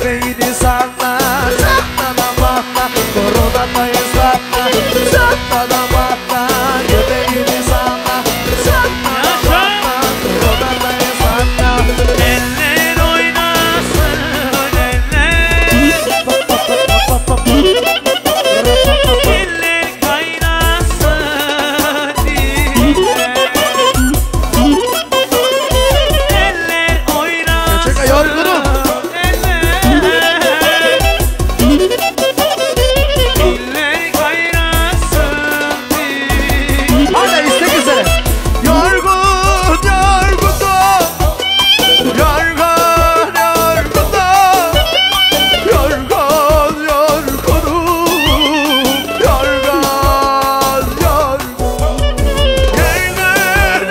göbeğini salla. Çatla da patla, koronadayız patla. Çatla da patla, göbeğini salla. Çatla da patla, koronadayız patla. Eller oynasın eller. Eller kaynasın diller. Eller oynasın Çek yorgunum. eller kaynasın diller. Hadi istek üzere. Yorgun yorgunum. Yorgun yorgunum. Yorgun yorgunum. Yorgun yorgun. Yorgun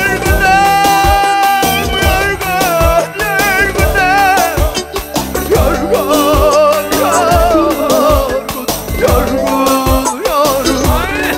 yorgunum. Yorgun yorgunum. Yorgun yorgun.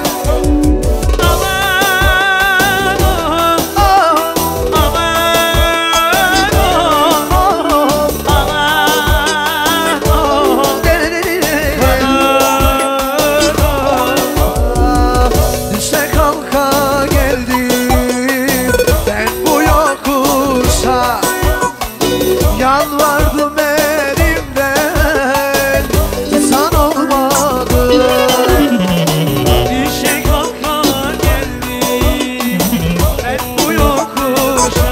Düşe kalka geldim ben bu yokuşa. Yalvardım elimden, insan olmadı. Düşe kalka geldim ben bu yokuşa.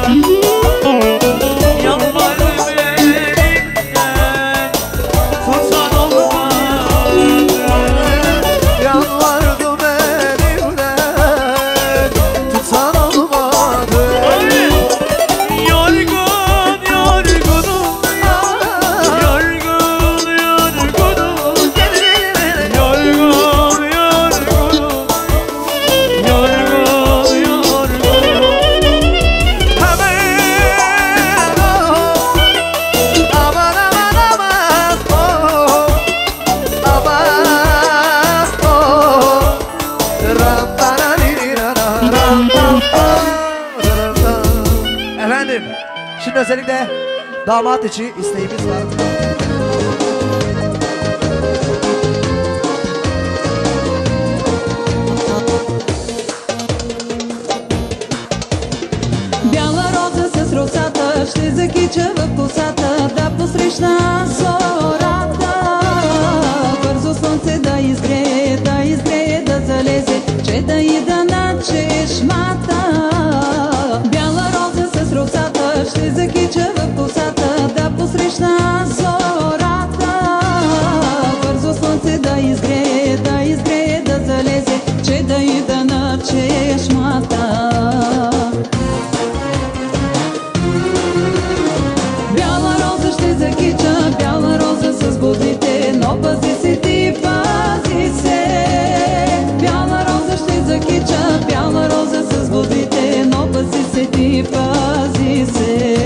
Yalvardım elimden tutsan olmadı. Yalvardım elimden, tutan olmadı. Yorgun yorgunum, yorgun yorgunum, yorgun yorgunum, yorgun yorgunum. Aman aman aman oh, aman oh. Efendim, şimdi özellikle damat için isteğimiz var. Бяла роза с росата ще закича в косата, да посрещна зората. Бързо слънце да изгрее, да залезе, че да ида на чешмата. Бяла роза с росата ще закича в косата, да посрещна зората. Бързо слънце да изгрее, да залезе, че да ида на чешмата. Бяла роза ще закича, бяла роза с бузите, но пази се ти, пази се. Бяла роза ще закича, бяла роза с бузите, но пази се ти, пази се.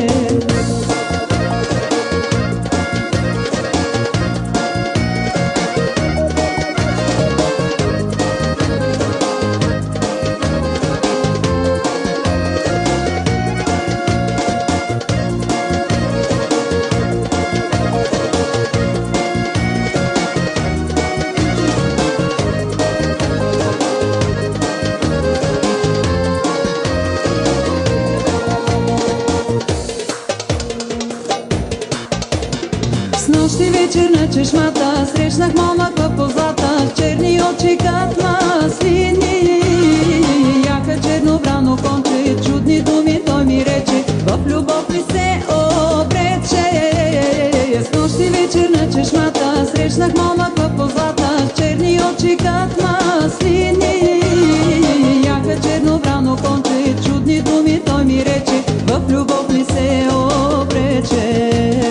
Снощи вечер на чешмата срещнах момък в позлата, черни очи кат маслини. Яха черно брано конче, чудни думи той ми рече, в любов ми се обрече. Снощи вечер на чешмата срещнах момък в позлата, черни очи кат маслини. Яха черно брано конче, чудни думи той ми рече, в любов ми се обрече.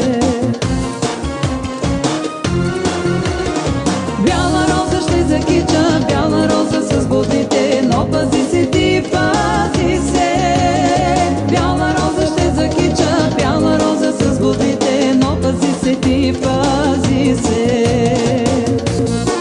Бяла роза ще закича, бяла роза с бузите, но пази се ти, пази се. Бяла роза ще закича, бяла роза с бузите, но пази се ти, пази се.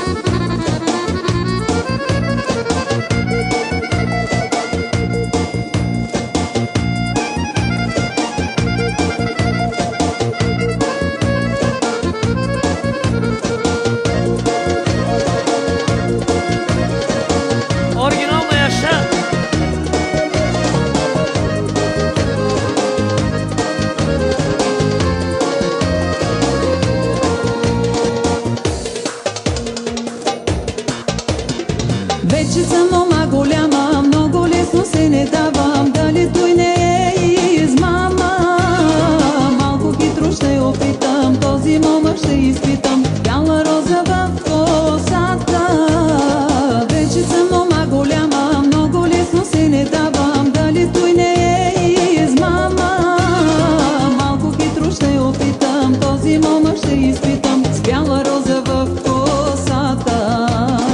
мома ще изпитам. Бяла роза в косата. Вече съм мома голяма, много лесно се не давам. Дали той не е измама? Малко хитро ще опитам, този мома ще изпитам. С бяла роза в косата.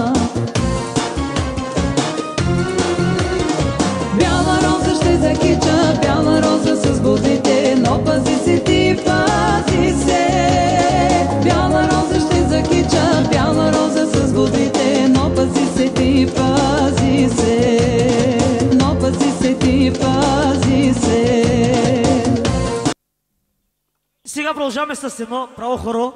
Бяла роза ще закича, бяла роза с бузите, но пази се ти, пази се. Бяла роза ще закича, бяла роза с бузите, но пази се ти, пази се. Но пази се ти, пази се. Сега продължаваме с едно право хоро.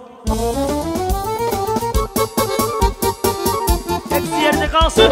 Ексиер де Калса.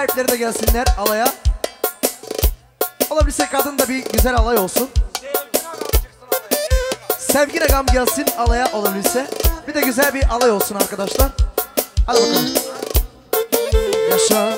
sahipleri de gelsinler alaya. Olabilirse kadın da bir güzel alay olsun. Sevgin agam gelsin alaya olabilirse. Bir de güzel bir alay olsun arkadaşlar. Hadi bakalım. Yaşa.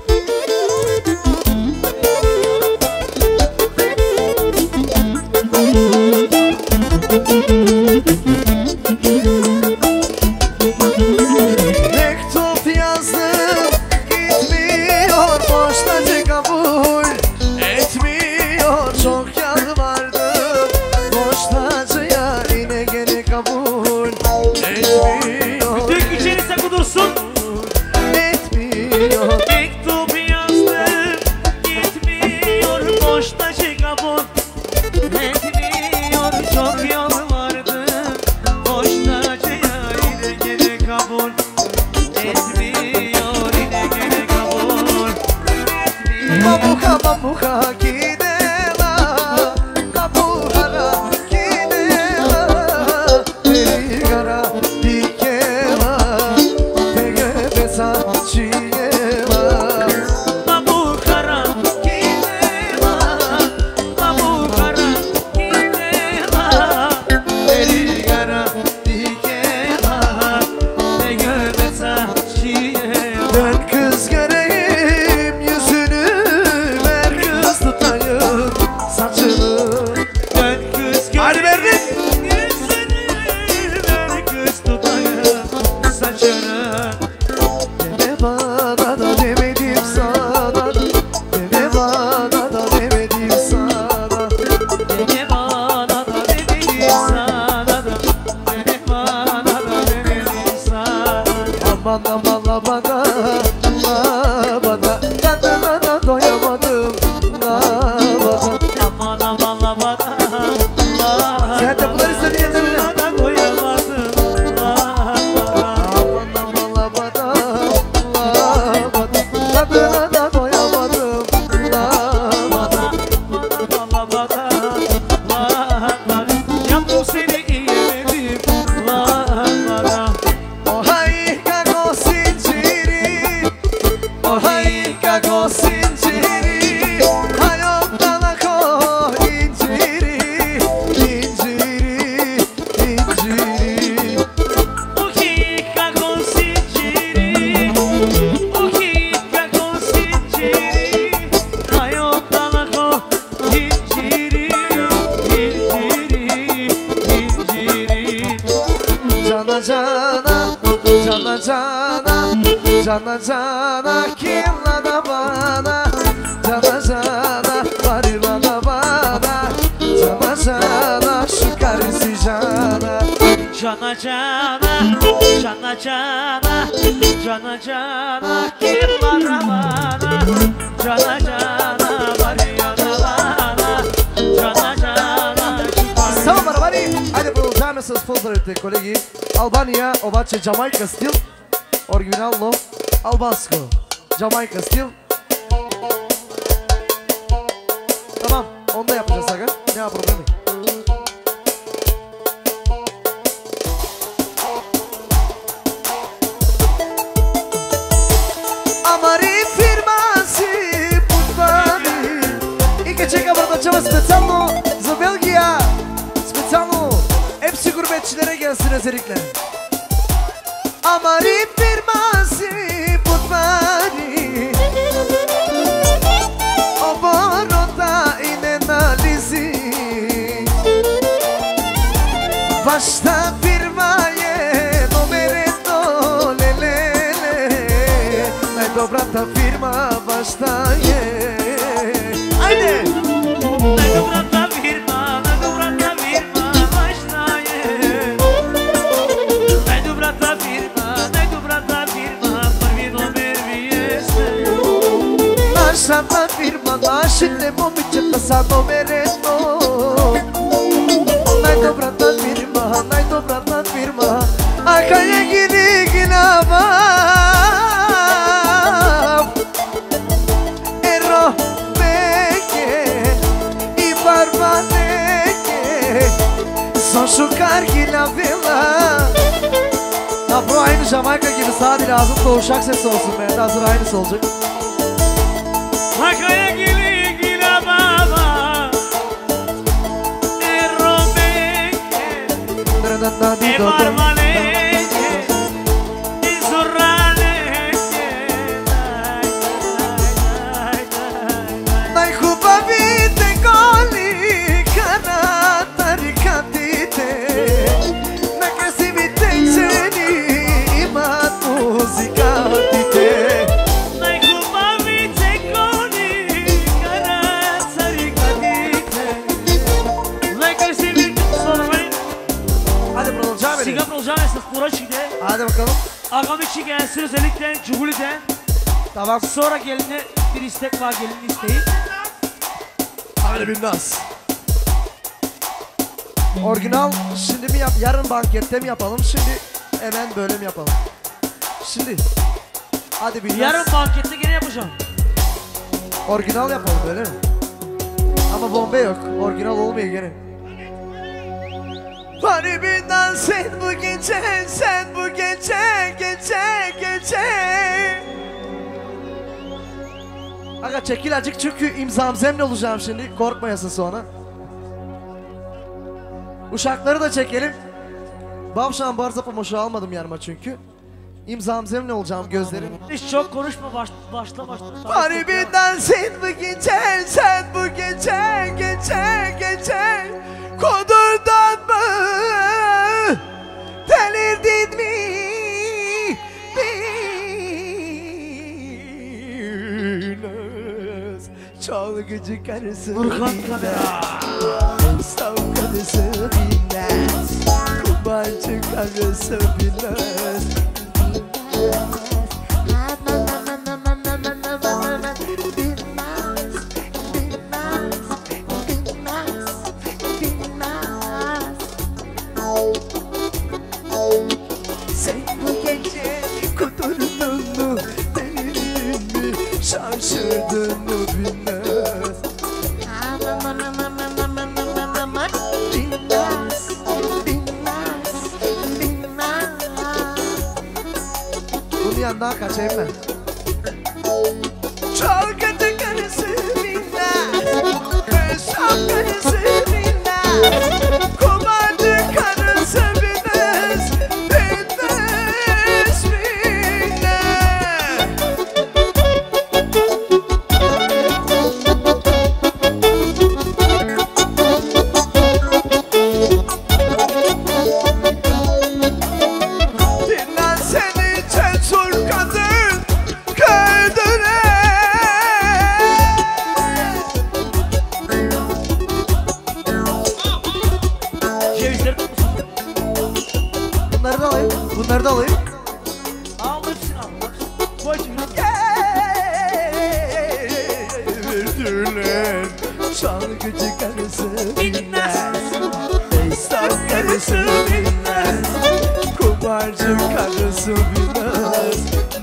Mektup yazdım, gitmiyor, boştacı kabul etmiyor. Çok yalvardım, boştacıya yine gene kabul etmiyor. Bütün gücünüzle kudursun. Etmiyor. Mektup yazdım, gitmiyor, boştacı kabul etmiyor. Çok yalvardım, boştacıya yine gene kabul etmiyor, yine gene kabul etmiyor. Mamuka mamuka gidela, kabuhara gidela, perigara dikela, tegepesa çiğela. Mamukara gidela, mamukara gidela, Perigara dikela, ne görmese çiğela. dön kız göreyim yüzünü, ver kız tutayım saçını. Dön kız Hadi verdim. yüzünü, ver kız tutayım saçını. Deme bana da demedim sana da, deme bana da demedim sana. Deme bana da demedim sana da, deme bana da demedim sana. Aman aman la bana, tadına da doyamadım la bana. Aman aman la bana, Sen de bunları istedin yeter mi? da koyamadım la bana. Aman aman la bana, tadına da doyamadım la bana. La bana, la bana, yaptım seni yiyemedim la bana. Ohai kako sinciri, ohai kako sinciri, hayattan ako inciri, inciri, inciri. O que consentir, o que consentir, hayattan ako inciri, inciri, inciri. Cana cana, cana cana, cana cana, kimla da bana, cana cana, varila da bana, cana cana, şu karısı cana. Cana cana, cana cana, cana cana, kimlara bana, cana cana, var yana bana, cana cana, Samo Barabari, ajde продължаваме с футболите, колеги. Албания, обаче Джамайка стил, оригинално албанско. Джамайка стил. Tamam, onu da yapacağız aga. Няма проблеми. Амари фирмаси путвани и ке чека братачева специално за Белгия. Специално hepsi gurbetçilere gelsin özellikle. Amari firması putmani oborota inenalizi başta firmaje numereto lelele najdobrata firma başta je. Ajde! najdobrata firma, najdobrata firma, başta je. Najdobrata firma, prvi номер vi jeste. Нашата фирма, нашите момичета са номер едно. Най-добрата фирма, а къде ги гинава? Еро беке и барбанеке, Сошо карги на вила. Bro aynı Jamaika gibi sadece ağzımda uşak sesi olsun be. Hazır aynısı olacak. Najhubavite goli kana tarikatite Najkrasivite ženi imat muzikatite Najhubavite goli kana tarikatite Najkrasivite sormayın. Hadi продолжаваме ли? Сега продължаваме с поръчките. Hadi bakalım. Ağam içi gelsin özellikle Cuhuli'den. Tamam. Sonra geline bir istek var, gelin isteği. Hadi bir nas. Orijinal şimdi mi yap? Yarın bankette mi yapalım? Şimdi hemen böyle mi yapalım? Şimdi. Hadi bir nas. Yarın bankette gene yapacağım. Orijinal yapalım öyle mi? Ama bombe yok. Orijinal olmuyor gene. Hani bir dans sen bu gece, sen bu gece, gece. Aga çekil acık çünkü imzamzemle olacağım şimdi. Korkmayasın sonra. Uşakları da çekelim. Babşan barza pamoşu almadım yanıma çünkü. İmzamzemle olacağım gözlerim. Hiç çok konuşma, başla. Hani bir dans sen bu gece, sen bu gece, gece. Kodurdan mı? Delirdin mi? Biraz çalgıcı karısı Burhan bilmez, kamera. sav karısı bilmez, kumancı karısı bilmez. Sen bu gece kudurdun mu, delirdin mi, şaşırdın mı bilmez. Bunun yanından kaçayım ben. Çalgıcı karısı bilmez, sav karısı bilmez, kumancı karısı bilmez, bilmez. Dinlen seni cesur kadın, kendine. Cevizleri tutmuşsun. Bunları da alayım, bunları da alayım. Al hepsini al. Bak. Bu açı biraz. Verdüler çalgıcı karısı bilmez, esnaf karısı bilmez, kumarcı karısı bilmez.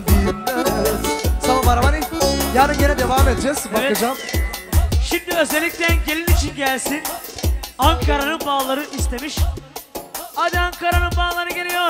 Tamam Aramani, yarın gene devam edeceğiz, Evet. bakacağım. Şimdi özellikle gelin için gelsin. Ankara'nın bağları istemiş. Hadi Ankara'nın bağları geliyor.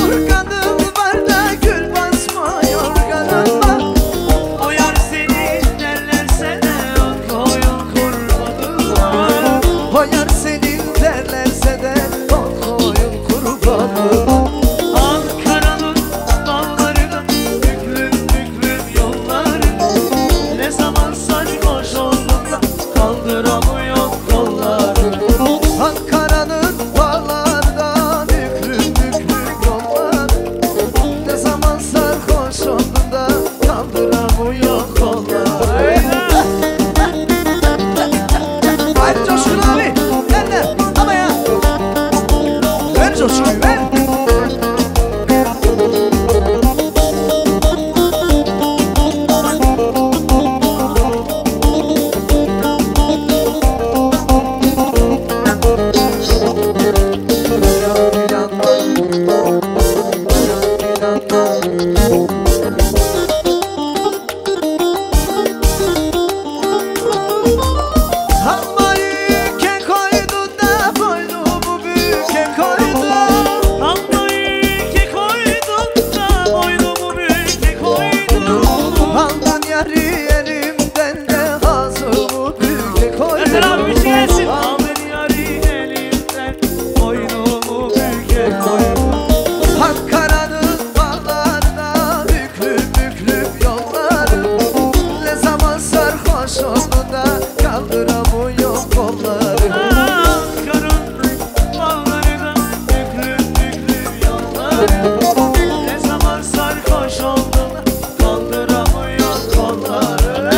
yorganın var da gül basma yorganın var. O yar seni derlerse de o koyun kurbanı var. O yar senin derlerse de o koyun kurbanı. Ankara'nın dağlarının büklüm büklüm yolları, ne zaman sarhoş olduğunda kaldıramıyor kolları. Ankara'nın bağlarda büklüm büklüm yollar. Ne zaman sarhoş olduğunda kaldıramıyor kollar. Haydi Coşkun abi, nerede? Ama ya. Ver Coşkun'u ver. Almayı ke koydu da boynumu büke koydu. Almayı ke koydun da boynumu büke koydun. Aldın yarı elimden de ağzımı büke koydu. Mesela abi bir şey gelsin. Aldın yarı elimden boynumu büke koydun. Ankara'nın bağlarda büklüm büklüm yollar. Ne zaman sarhoş oldu da kaldıramıyor kolları. Ankara'nın bağlarında büklüm büklüm yolları, ne zaman sarhoş olduğunda kaldıramıyor kolları.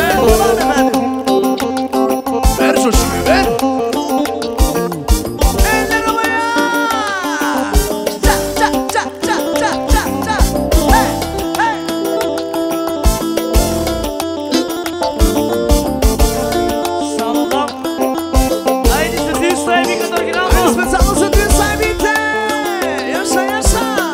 Ver coşkuyu ver. Eller havaya! Ça ça ça ça ça ça ça. Hey hey. Sağlam. Haydi sizi sahibi kadar giren bu. Kısmet sağlasın düğün sahibi de. Yaşa yaşa.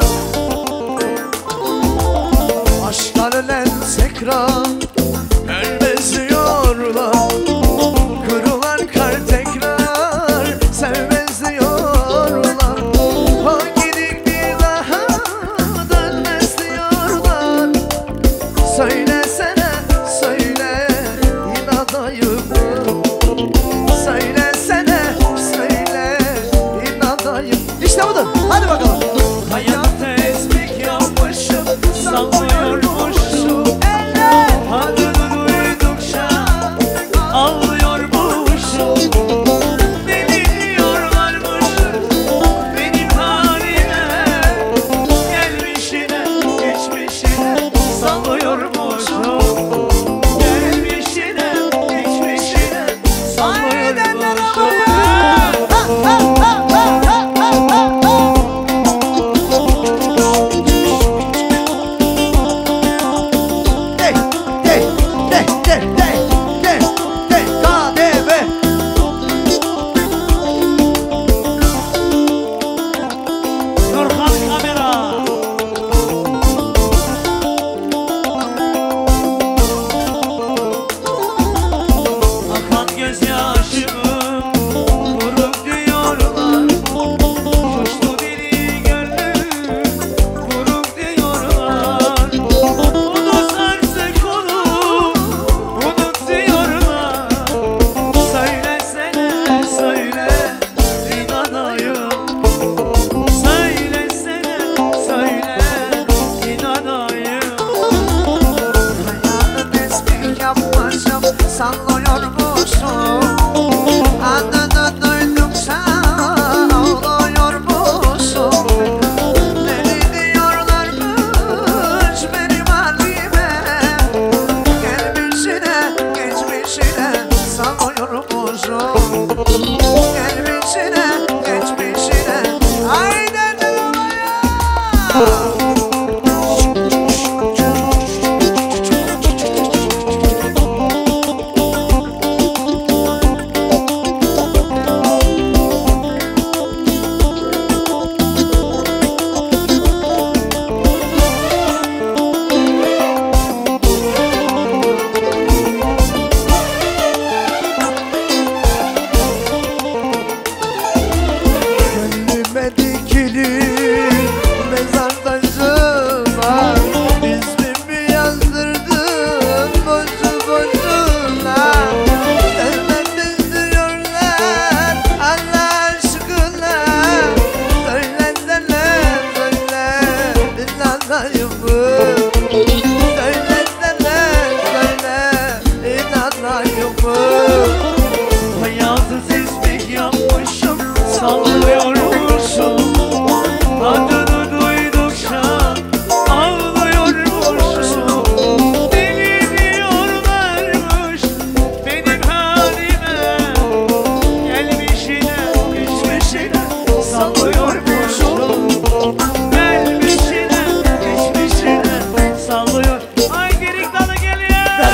Aşkların en sekran. Ölmez diyorlar. Kırılan kalp tekrar sevmez diyorlar. O gidip bir daha dönmez diyorlar. Söylesene söyle inadayım. Söylesene söyle inadayım. İşte budur. Hadi bakalım. Hayat tespih yapmışım, sallıyormuşum. Eller.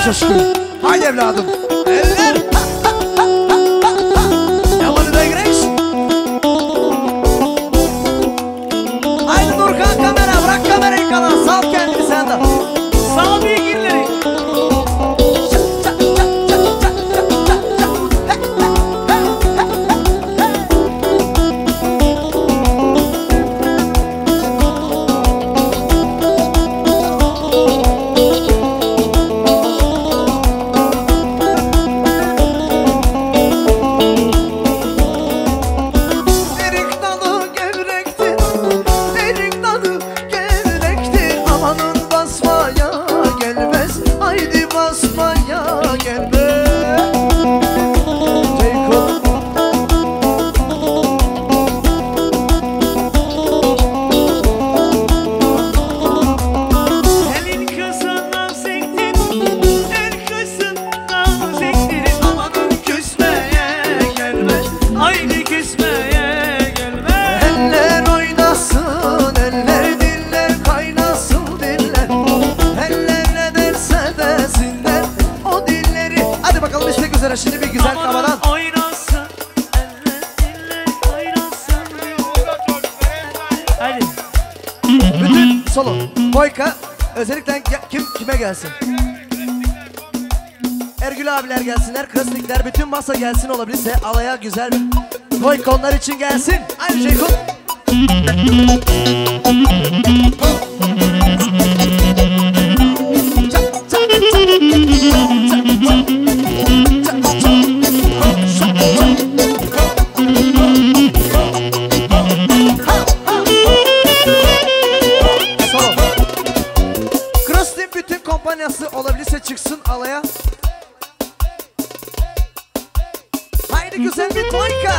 coşku. Haydi evladım. Eller. Yalanı da gireş. Haydi Nurkan kamera, bırak kamerayı kalan. Sal kendini sen de. Sağ bilgileri. Şimdi bir güzel kavadan. Haydi. Bütün solo. Boyka özellikle kime gelsin? Ergül abiler gelsinler, Krasnikler, bütün masa gelsin olabilirse alaya güzel bir Boyka onlar için gelsin. Aynı şey kut. Olabilirse çıksın alaya. Haydi güzel bir toyka.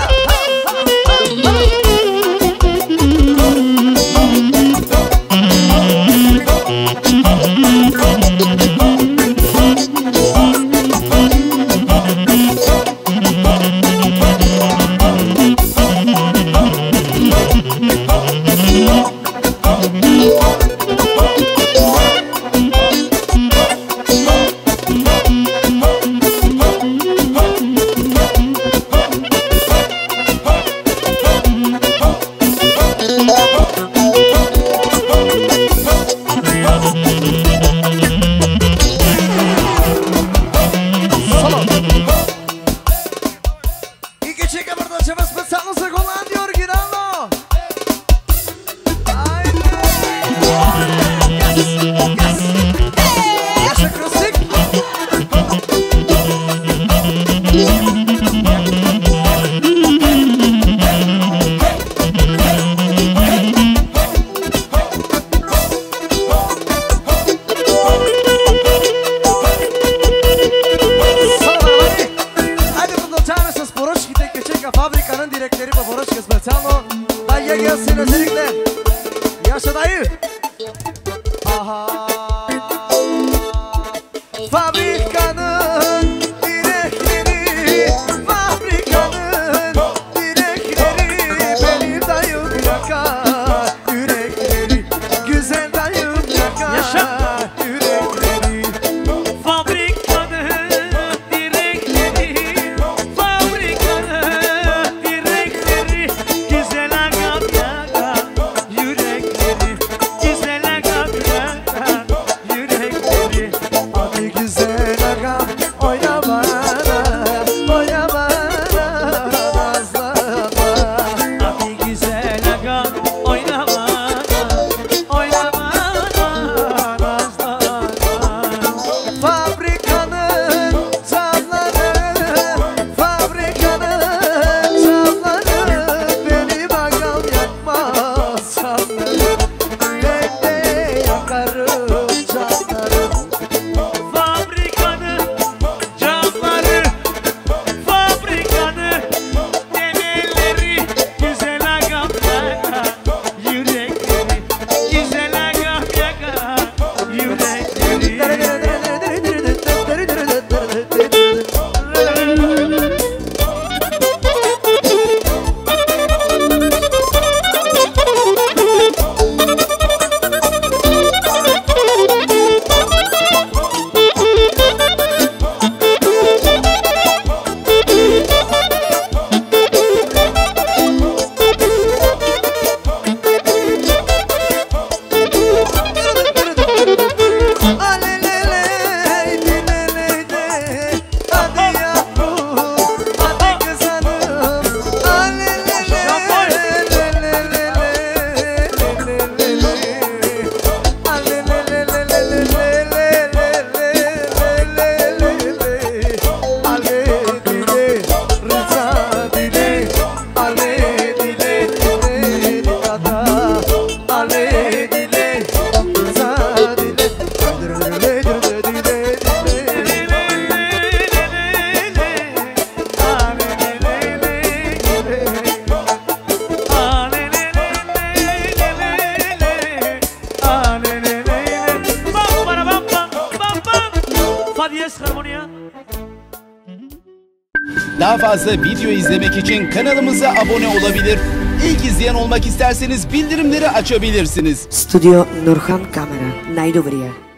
Fa diyez harmonia. Daha fazla video izlemek için kanalımıza abone olabilir. İlk izleyen olmak isterseniz bildirimleri açabilirsiniz. Studio Nurhan Kamera, najdobrije.